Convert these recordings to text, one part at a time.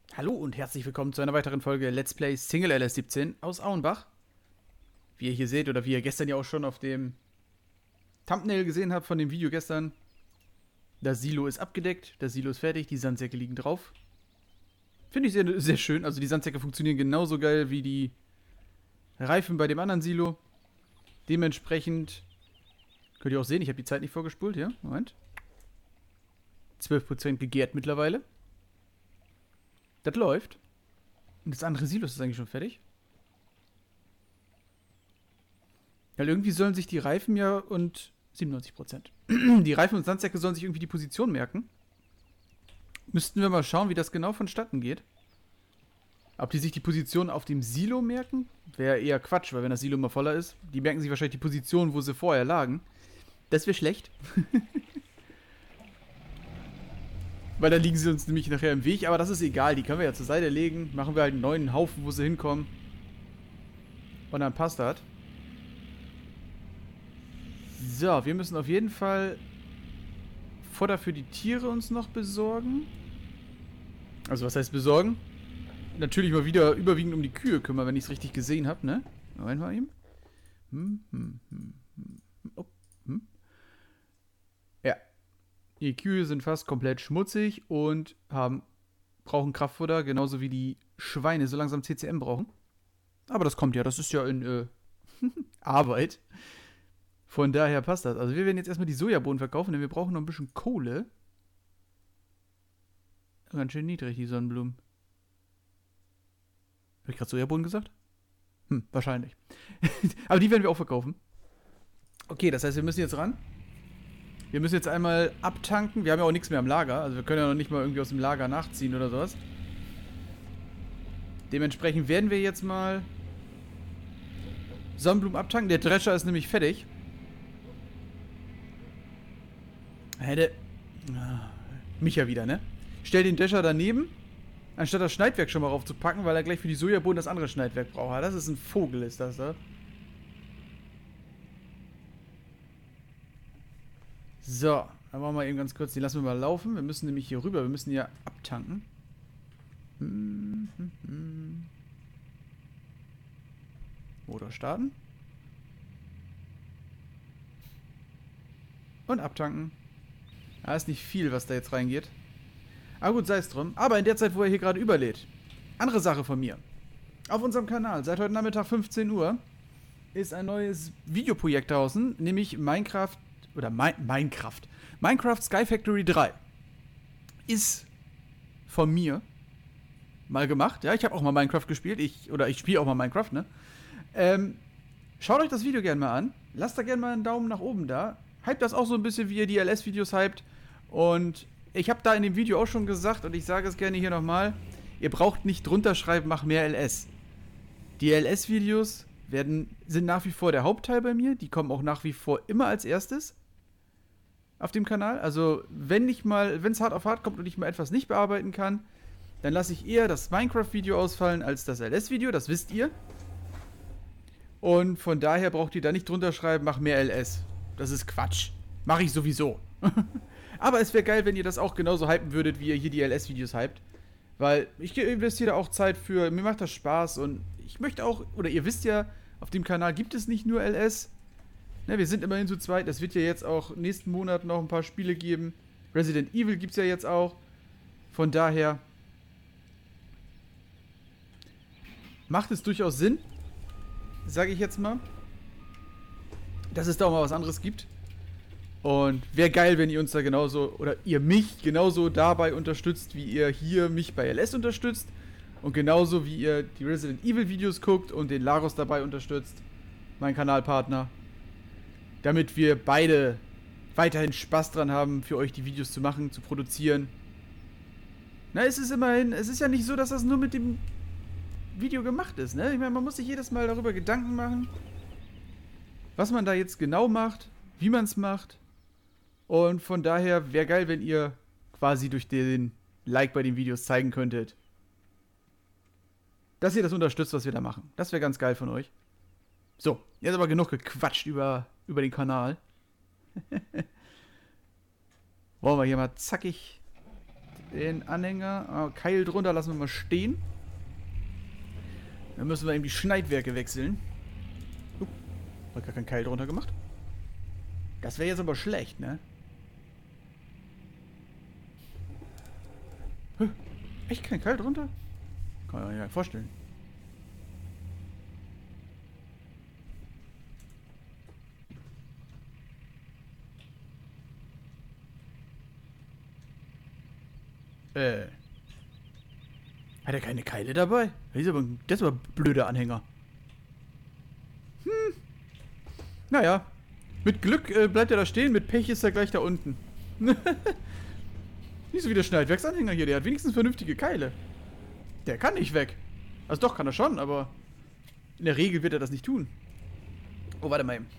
Hallo und herzlich willkommen zu einer weiteren Folge Let's Play Single LS17 aus Auenbach. Wie ihr hier seht oder wie ihr gestern ja auch schon auf dem Thumbnail gesehen habt von dem Video gestern, das Silo ist abgedeckt, das Silo ist fertig, die Sandsäcke liegen drauf. Finde ich sehr, sehr schön, also die Sandsäcke funktionieren genauso geil wie die Reifen bei dem anderen Silo. Dementsprechend könnt ihr auch sehen, ich habe die Zeit nicht vorgespult, ja, Moment. 12% gegärt mittlerweile. Das läuft. Und das andere Silo ist eigentlich schon fertig. Weil irgendwie sollen sich die Reifen ja und 97%. Die Reifen und Sandsäcke sollen sich irgendwie die Position merken. Müssten wir mal schauen, wie das genau vonstatten geht. Ob die sich die Position auf dem Silo merken, wäre eher Quatsch, weil wenn das Silo mal voller ist, die merken sich wahrscheinlich die Position, wo sie vorher lagen. Das wäre schlecht. Weil dann liegen sie uns nämlich nachher im Weg, aber das ist egal, die können wir ja zur Seite legen. Machen wir halt einen neuen Haufen, wo sie hinkommen. Und dann passt das. So, wir müssen auf jeden Fall Futter für die Tiere uns noch besorgen. Also was heißt besorgen? Natürlich mal wieder überwiegend um die Kühe kümmern, wenn ich es richtig gesehen habe, ne? Moment mal eben. Oh, Ja. Die Kühe sind fast komplett schmutzig und brauchen Kraftfutter, genauso wie die Schweine so langsam CCM brauchen. Aber das kommt ja, das ist ja in Arbeit. Von daher passt das. Also wir werden jetzt erstmal die Sojabohnen verkaufen, denn wir brauchen noch ein bisschen Kohle. Ganz schön niedrig, die Sonnenblumen. Habe ich gerade Sojabohnen gesagt? Wahrscheinlich. Aber die werden wir auch verkaufen. Okay, das heißt, wir müssen jetzt ran. Wir müssen jetzt einmal abtanken. Wir haben ja auch nichts mehr am Lager. Also wir können ja noch nicht mal irgendwie aus dem Lager nachziehen oder sowas. Dementsprechend werden wir jetzt mal Sonnenblumen abtanken. Der Drescher ist nämlich fertig. Micha wieder, ne? Stell den Drescher daneben, anstatt das Schneidwerk schon mal raufzupacken, weil er gleich für die Sojabohnen das andere Schneidwerk braucht. Das ist ein Vogel, ist das da? So, dann machen wir eben ganz kurz, die lassen wir mal laufen. Wir müssen nämlich hier rüber, wir müssen hier abtanken. Motor starten. Und abtanken. Da ist nicht viel, was da jetzt reingeht. Aber gut, sei es drum. Aber in der Zeit, wo er hier gerade überlädt. Andere Sache von mir. Auf unserem Kanal, seit heute Nachmittag 15 Uhr, ist ein neues Videoprojekt draußen, nämlich Minecraft Sky Factory 3. Ist von mir mal gemacht. Ja, ich habe auch mal Minecraft gespielt. Ich spiele auch mal Minecraft, ne? Schaut euch das Video gerne mal an. Lasst da gerne mal einen Daumen nach oben da. Hypt das auch so ein bisschen, wie ihr die LS-Videos hypt. Und ich habe da in dem Video auch schon gesagt, und ich sage es gerne hier nochmal, ihr braucht nicht drunter schreiben, mach mehr LS. Die LS-Videos sind nach wie vor der Hauptteil bei mir. Die kommen auch nach wie vor immer als erstes auf dem Kanal. Also wenn es hart auf hart kommt und ich mal etwas nicht bearbeiten kann, dann lasse ich eher das Minecraft-Video ausfallen als das LS-Video, das wisst ihr. Und von daher braucht ihr da nicht drunter schreiben, mach mehr LS. Das ist Quatsch. Mache ich sowieso. Aber es wäre geil, wenn ihr das auch genauso hypen würdet, wie ihr hier die LS-Videos hypt. Weil ich investiere da auch Zeit für, mir macht das Spaß und ich möchte auch, oder ihr wisst ja, auf dem Kanal gibt es nicht nur LS. Ne, wir sind immerhin zu zweit, es wird ja jetzt auch nächsten Monat noch ein paar Spiele geben. Resident Evil gibt es ja jetzt auch. Von daher macht es durchaus Sinn, sage ich jetzt mal, dass es da auch mal was anderes gibt. Und wäre geil, wenn ihr uns da genauso, oder ihr mich genauso dabei unterstützt, wie ihr hier mich bei LS unterstützt. Und genauso wie ihr die Resident Evil Videos guckt und den Laros dabei unterstützt, mein Kanalpartner. Damit wir beide weiterhin Spaß dran haben, für euch die Videos zu machen, zu produzieren. Na, es ist ja nicht so, dass das nur mit dem Video gemacht ist, ne? Ich meine, man muss sich jedes Mal darüber Gedanken machen, was man da jetzt genau macht, wie man es macht. Und von daher wäre geil, wenn ihr quasi durch den Like bei den Videos zeigen könntet, dass ihr das unterstützt, was wir da machen. Das wäre ganz geil von euch. So, jetzt aber genug gequatscht über den Kanal. Wollen wir hier mal zackig Den Anhänger. Keil drunter lassen wir mal stehen. Dann müssen wir eben die Schneidwerke wechseln. Hab gar keinen Keil drunter gemacht. Das wäre jetzt aber schlecht, ne? Echt kein Keil drunter? Kann man ja nicht vorstellen. Hat er keine Keile dabei? Das ist aber ein blöder Anhänger. Naja. Mit Glück bleibt er da stehen, mit Pech ist er gleich da unten. Nicht so wie der Schneidwerksanhänger hier, der hat wenigstens vernünftige Keile. Der kann nicht weg. Also doch, kann er schon, aber in der Regel wird er das nicht tun. Oh, warte mal eben.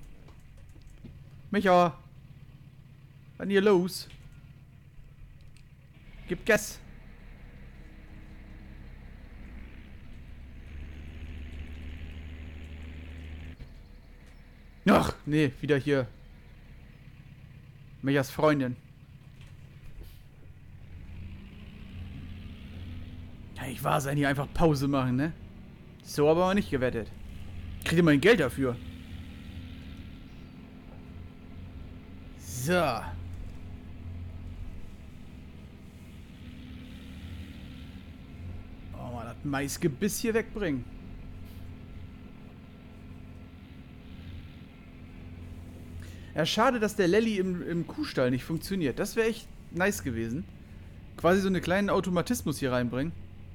Micha. Was ist denn hier los? Gib Gas. Ach, nee, wieder hier. Michas Freundin. Kann nicht wahr sein, hier einfach Pause machen, ne? So aber auch nicht gewettet. Kriegt ihr mal ein Geld dafür. So. Oh, mal das Maisgebiss hier wegbringen. Ja, schade, dass der Lelly im Kuhstall nicht funktioniert. Das wäre echt nice gewesen. Quasi so einen kleinen Automatismus hier reinbringen.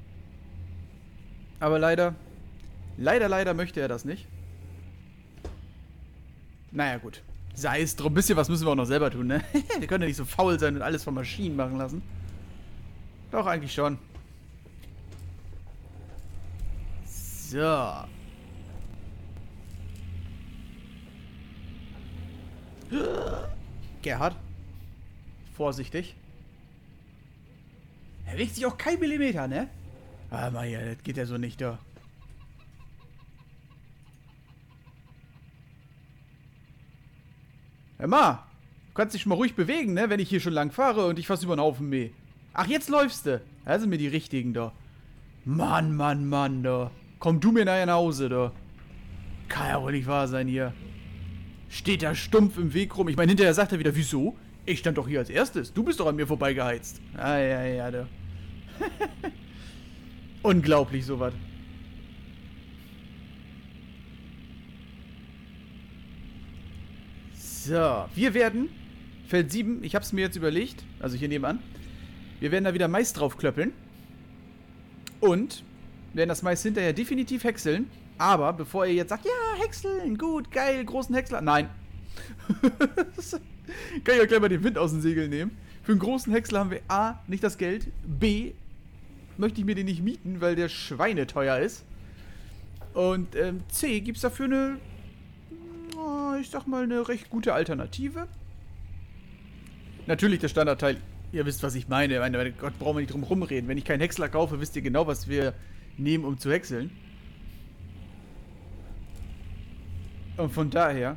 Aber leider möchte er das nicht. Naja, gut. Sei es drum. Ein bisschen was müssen wir auch noch selber tun, ne? Wir können ja nicht so faul sein und alles von Maschinen machen lassen. Doch, eigentlich schon. So. Gerhard. Vorsichtig. Er bewegt sich auch kein Millimeter, ne? Ah, Maja, das geht ja so nicht, da. Hör mal, du kannst dich schon mal ruhig bewegen, ne? Wenn ich hier schon lang fahre und ich fast über den Haufen mäh. Ach, jetzt läufst du. Da sind mir die richtigen, da. Mann, Mann, Mann, da. Komm du mir nachher nach Hause, da. Kann ja wohl nicht wahr sein hier. Steht da stumpf im Weg rum. Ich meine, hinterher sagt er wieder, wieso? Ich stand doch hier als erstes. Du bist doch an mir vorbeigeheizt. Ah, ja, ja, da. Unglaublich, sowas. So, wir werden Feld 7, ich hab's mir jetzt überlegt, also hier nebenan, wir werden da wieder Mais draufklöppeln und werden das Mais hinterher definitiv häckseln, aber bevor ihr jetzt sagt, ja, häckseln, gut, geil, großen Häcksler, nein. Kann ich auch gleich mal den Wind aus den Segeln nehmen. Für einen großen Häcksler haben wir A, nicht das Geld, B, möchte ich mir den nicht mieten, weil der schweineteuer ist. Und C, gibt's dafür eine, ich sag mal, eine recht gute Alternative. Natürlich der Standardteil, ihr wisst, was ich meine. Mein Gott, brauchen wir nicht drum rumreden. Wenn ich keinen Häcksler kaufe, wisst ihr genau, was wir nehmen, um zu häckseln. Und von daher.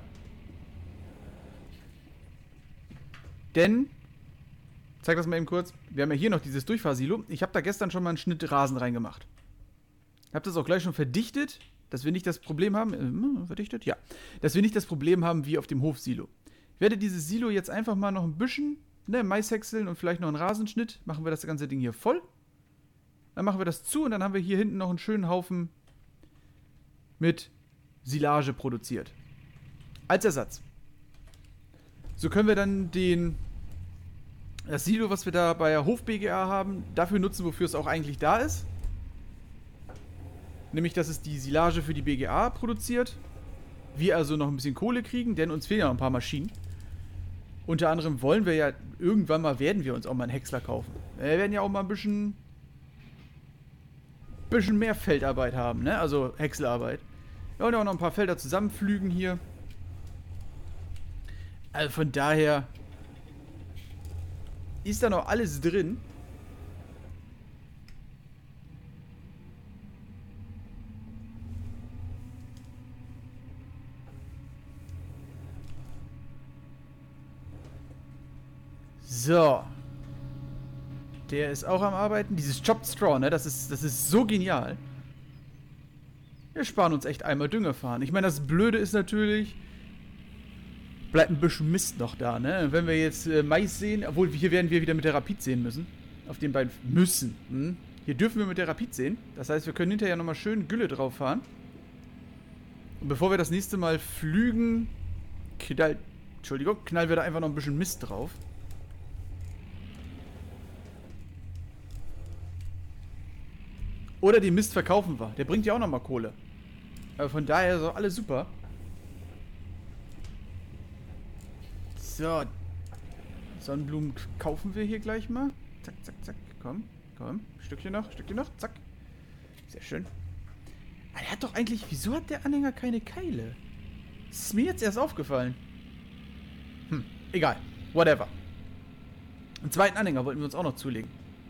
Denn, zeig das mal eben kurz, wir haben ja hier noch dieses Durchfahrsilo. Ich habe da gestern schon mal einen Schnitt Rasen reingemacht. Hab das auch gleich schon verdichtet, dass wir nicht das Problem haben, verdichtet? Ja. Dass wir nicht das Problem haben wie auf dem Hofsilo. Ich werde dieses Silo jetzt einfach mal noch ein bisschen, ne, Mais häckseln und vielleicht noch einen Rasenschnitt. Machen wir das ganze Ding hier voll. Dann machen wir das zu und dann haben wir hier hinten noch einen schönen Haufen mit Silage produziert. Als Ersatz. So können wir dann das Silo, was wir da bei der Hof-BGA haben, dafür nutzen, wofür es auch eigentlich da ist. Nämlich, dass es die Silage für die BGA produziert. Wir also noch ein bisschen Kohle kriegen, denn uns fehlen ja noch ein paar Maschinen. Unter anderem wollen wir ja, irgendwann mal werden wir uns auch mal einen Häcksler kaufen. Wir werden ja auch mal ein bisschen mehr Feldarbeit haben, ne? Also Häckselarbeit. Wir wollen ja auch noch ein paar Felder zusammenpflügen hier. Also von daher ist da noch alles drin. So. Der ist auch am Arbeiten. Dieses Chopped Straw, ne? Das ist so genial. Wir sparen uns echt einmal Dünger fahren. Ich meine, das Blöde ist natürlich, bleibt ein bisschen Mist noch da, ne? Wenn wir jetzt Mais sehen, obwohl hier werden wir wieder mit der Rapid sehen müssen. Auf den beiden müssen. Hm? Hier dürfen wir mit der Rapid sehen. Das heißt, wir können hinterher nochmal schön Gülle drauf fahren. Und bevor wir das nächste Mal flügen, knallen wir da einfach noch ein bisschen Mist drauf. Oder den Mist verkaufen wir. Der bringt ja auch nochmal Kohle. Aber von daher ist auch alles super. So. Sonnenblumen kaufen wir hier gleich mal. Zack, zack, zack. Komm, komm. Stückchen noch, zack. Sehr schön. Aber der hat doch eigentlich... Wieso hat der Anhänger keine Keile? Das ist mir jetzt erst aufgefallen. Egal. Whatever. Einen zweiten Anhänger wollten wir uns auch noch zulegen.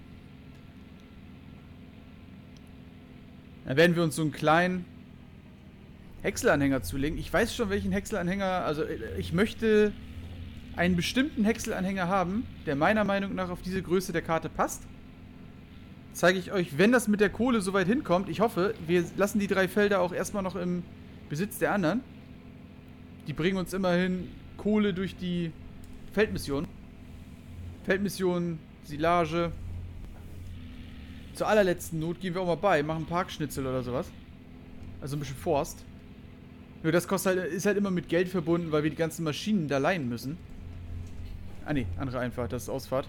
Dann werden wir uns so einen kleinen Häckselanhänger zulegen. Ich weiß schon, welchen Häckselanhänger... Also, ich möchte einen bestimmten Häckselanhänger haben, der meiner Meinung nach auf diese Größe der Karte passt. Zeige ich euch, wenn das mit der Kohle soweit hinkommt. Ich hoffe, wir lassen die 3 Felder auch erstmal noch im Besitz der anderen. Die bringen uns immerhin Kohle durch die Feldmission. Feldmission, Silage. Zur allerletzten Not gehen wir auch mal bei, machen Parkschnitzel oder sowas. Also ein bisschen Forst. Nur das kostet halt, ist halt immer mit Geld verbunden, weil wir die ganzen Maschinen da leihen müssen. Ah ne, andere Einfahrt, das ist Ausfahrt.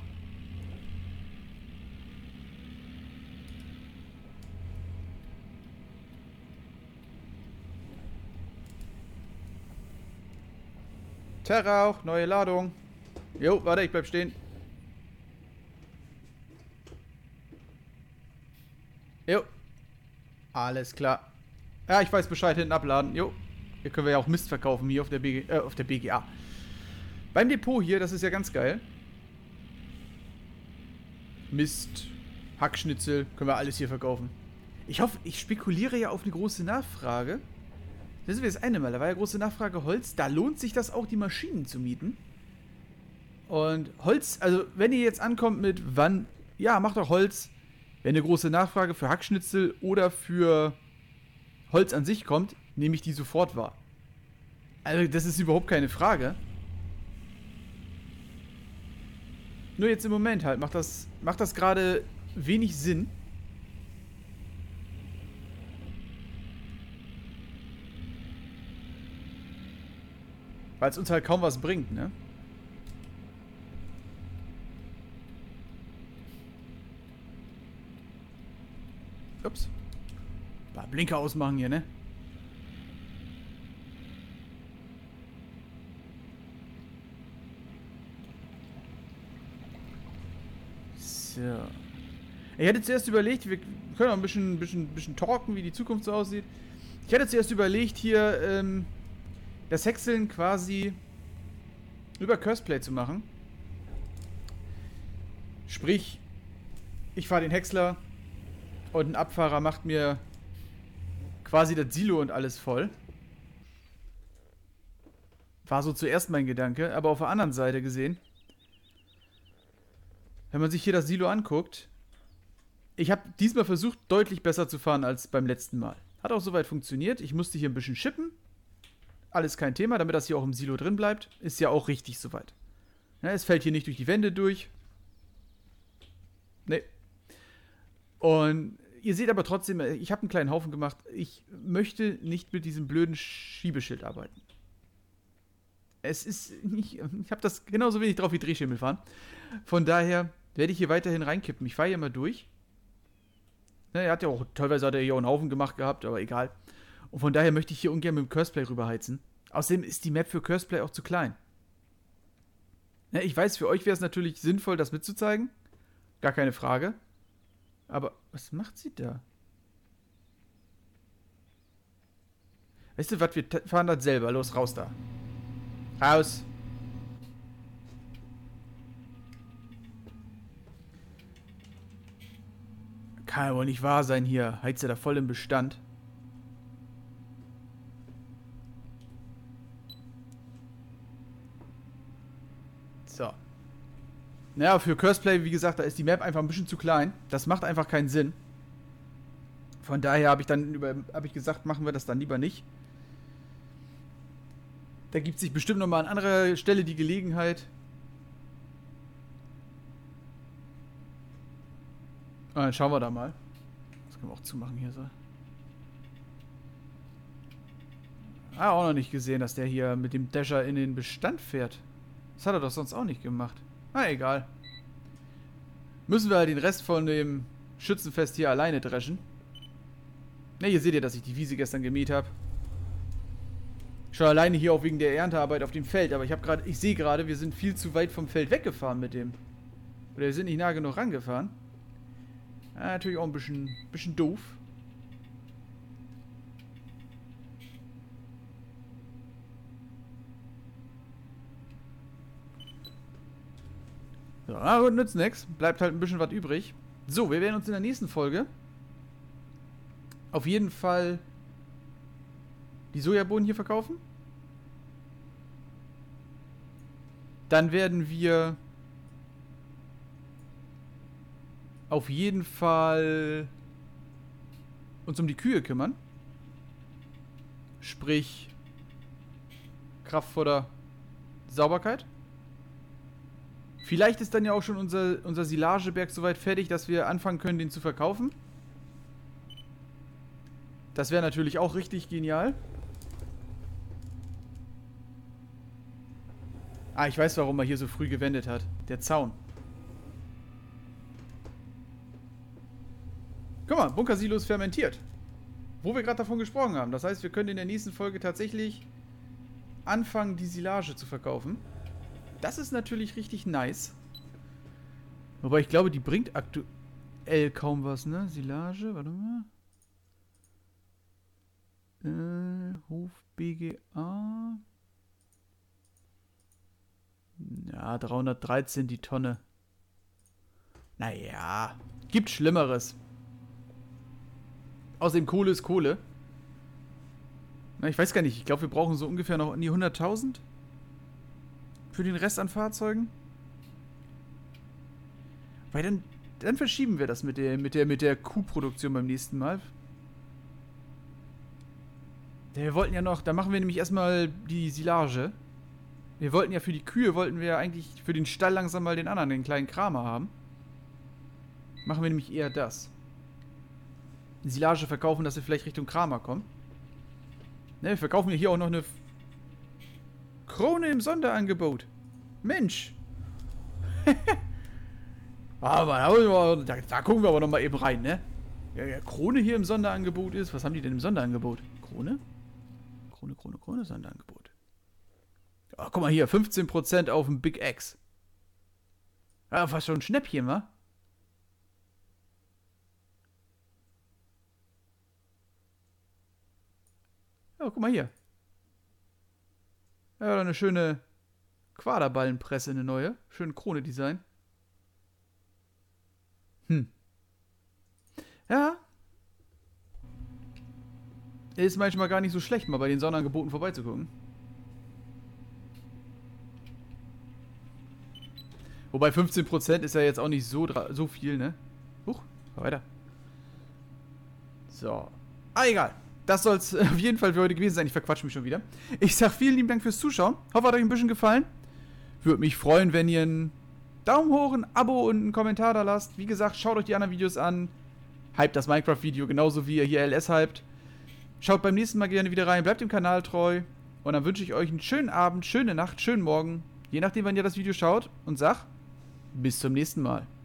Terrauch, neue Ladung. Jo, warte, ich bleib stehen. Jo. Alles klar. Ja, ich weiß Bescheid, hinten abladen. Jo. Hier können wir ja auch Mist verkaufen, hier auf der BGA. Beim Depot hier, das ist ja ganz geil. Mist, Hackschnitzel, können wir alles hier verkaufen. Ich hoffe, ich spekuliere ja auf eine große Nachfrage. Das ist das eine Mal, da war ja große Nachfrage Holz. Da lohnt sich das auch, die Maschinen zu mieten. Und Holz, also wenn ihr jetzt ankommt mit wann, ja, macht doch Holz. Wenn eine große Nachfrage für Hackschnitzel oder für Holz an sich kommt, nehme ich die sofort wahr. Also das ist überhaupt keine Frage. Nur jetzt im Moment halt, macht das gerade wenig Sinn. Weil es uns halt kaum was bringt, ne? Ups. Mal Blinker ausmachen hier, ne? So. Ich hatte zuerst überlegt, wir können auch ein bisschen talken, wie die Zukunft so aussieht. Ich hatte zuerst überlegt, hier, das Häckseln quasi über Curseplay zu machen. Sprich, ich fahre den Häcksler und ein Abfahrer macht mir quasi das Silo und alles voll. War so zuerst mein Gedanke, aber auf der anderen Seite gesehen, wenn man sich hier das Silo anguckt, ich habe diesmal versucht, deutlich besser zu fahren als beim letzten Mal. Hat auch soweit funktioniert. Ich musste hier ein bisschen chippen. Alles kein Thema, damit das hier auch im Silo drin bleibt. Ist ja auch richtig soweit. Ja, es fällt hier nicht durch die Wände durch. Nee. Und ihr seht aber trotzdem, ich habe einen kleinen Haufen gemacht. Ich möchte nicht mit diesem blöden Schiebeschild arbeiten. Es ist nicht, ich habe das genauso wenig drauf wie Drehschimmel fahren. Von daher werde ich hier weiterhin reinkippen. Ich fahre hier mal durch. Ne, er hat ja auch, teilweise hat er hier auch einen Haufen gemacht gehabt, aber egal. Und von daher möchte ich hier ungern mit dem Curseplay rüberheizen. Außerdem ist die Map für Curseplay auch zu klein. Ne, ich weiß, für euch wäre es natürlich sinnvoll, das mitzuzeigen. Gar keine Frage. Aber was macht sie da? Weißt du was, wir fahren das selber. Los, raus da. Raus. Kann ja wohl nicht wahr sein hier. Heizt er da voll im Bestand. So. Naja, für Curseplay, wie gesagt, da ist die Map einfach ein bisschen zu klein. Das macht einfach keinen Sinn. Von daher habe ich gesagt, machen wir das dann lieber nicht. Da gibt sich bestimmt nochmal an anderer Stelle die Gelegenheit. Und dann schauen wir da mal. Das können wir auch zumachen hier so. Ah, auch noch nicht gesehen, dass der hier mit dem Dasher in den Bestand fährt. Das hat er doch sonst auch nicht gemacht. Na, egal. Müssen wir halt den Rest von dem Schützenfest hier alleine dreschen. Ne, hier seht ihr, dass ich die Wiese gestern gemäht habe. Schon alleine hier auch wegen der Erntearbeit auf dem Feld. Aber ich sehe gerade, wir sind viel zu weit vom Feld weggefahren mit dem. Oder wir sind nicht nah genug rangefahren. Ja, natürlich auch ein bisschen doof. So, na gut, nützt nix. Bleibt halt ein bisschen was übrig. So, wir werden uns in der nächsten Folge auf jeden Fall die Sojabohnen hier verkaufen. Dann werden wir auf jeden Fall uns um die Kühe kümmern. Sprich Kraftfutter, Sauberkeit. Vielleicht ist dann ja auch schon unser Silageberg soweit fertig, dass wir anfangen können, den zu verkaufen. Das wäre natürlich auch richtig genial. Ah, ich weiß, warum er hier so früh gewendet hat. Der Zaun. Guck mal, Bunkersilo ist fermentiert. Wo wir gerade davon gesprochen haben. Das heißt, wir können in der nächsten Folge tatsächlich anfangen, die Silage zu verkaufen. Das ist natürlich richtig nice. Wobei ich glaube, die bringt aktuell kaum was, ne? Silage, warte mal. Hof BGA. Ja, 313 die Tonne. Naja, gibt Schlimmeres. Außerdem Kohle ist Kohle. Na, ich weiß gar nicht, ich glaube, wir brauchen so ungefähr noch an die 100.000 für den Rest an Fahrzeugen. Weil dann verschieben wir das mit der Kuhproduktion beim nächsten Mal. Wir wollten ja noch, da machen wir nämlich erstmal die Silage. Wir wollten ja für die Kühe, eigentlich für den Stall langsam mal den kleinen Kramer haben. Machen wir nämlich eher das. Die Silage verkaufen, dass wir vielleicht Richtung Kramer kommen. Ne, wir verkaufen ja hier auch noch eine Krone im Sonderangebot. Mensch. Aber da gucken wir aber noch mal eben rein, ne? Ja, Krone hier im Sonderangebot ist. Was haben die denn im Sonderangebot? Krone? Krone, Sonderangebot. Oh, guck mal hier, 15% auf dem Big X. Ja, fast schon ein Schnäppchen, wa? Ja, guck mal hier. Ja, eine schöne Quaderballenpresse, eine neue. Schöne Krone-Design. Ja. Ist manchmal gar nicht so schlecht, mal bei den Sonderangeboten vorbeizugucken. Wobei 15% ist ja jetzt auch nicht so viel, ne? Huch, weiter. So. Ah, egal. Das soll es auf jeden Fall für heute gewesen sein. Ich verquatsche mich schon wieder. Ich sag vielen lieben Dank fürs Zuschauen. Hoffe, hat euch ein bisschen gefallen. Würde mich freuen, wenn ihr einen Daumen hoch, ein Abo und einen Kommentar da lasst. Wie gesagt, schaut euch die anderen Videos an. Hypt das Minecraft-Video genauso wie ihr hier LS hypt. Schaut beim nächsten Mal gerne wieder rein. Bleibt dem Kanal treu. Und dann wünsche ich euch einen schönen Abend, schöne Nacht, schönen Morgen. Je nachdem, wann ihr das Video schaut. Und sag, bis zum nächsten Mal.